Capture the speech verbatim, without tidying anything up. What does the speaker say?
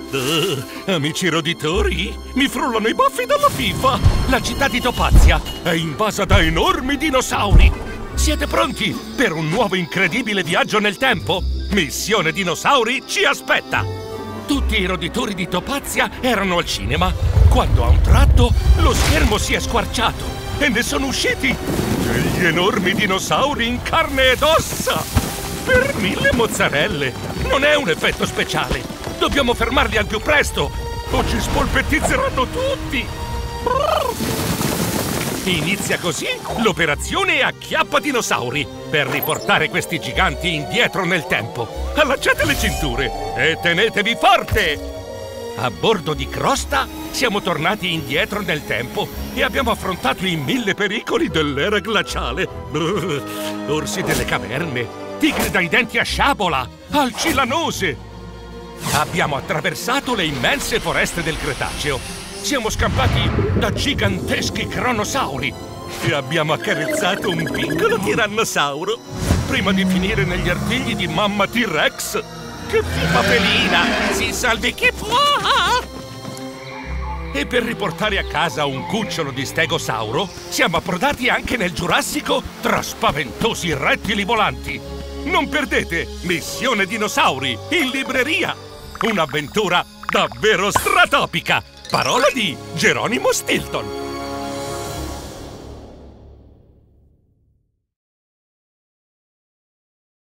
Uh, amici roditori, mi frullano i baffi dalla FIFA! La città di Topazia è invasa da enormi dinosauri! Siete pronti per un nuovo incredibile viaggio nel tempo? Missione Dinosauri ci aspetta! Tutti i roditori di Topazia erano al cinema, quando a un tratto lo schermo si è squarciato e ne sono usciti degli enormi dinosauri in carne ed ossa! Per mille mozzarelle! Non è un effetto speciale! Dobbiamo fermarli al più presto o ci spolpettizzeranno tutti! Inizia così l'operazione Acchiappa Dinosauri per riportare questi giganti indietro nel tempo. Allacciate le cinture e tenetevi forte! A bordo di Crosta siamo tornati indietro nel tempo e abbiamo affrontato i mille pericoli dell'era glaciale. Brrr, orsi delle caverne, tigri dai denti a sciabola, alci lanose. Abbiamo attraversato le immense foreste del Cretaceo. Siamo scappati da giganteschi cronosauri e abbiamo accarezzato un piccolo tirannosauro prima di finire negli artigli di mamma T-Rex. Che fifa felina! Si salvi chi può! E per riportare a casa un cucciolo di stegosauro siamo approdati anche nel Giurassico tra spaventosi rettili volanti. Non perdete Missione Dinosauri in libreria! Un'avventura davvero stratopica! Parola di Geronimo Stilton!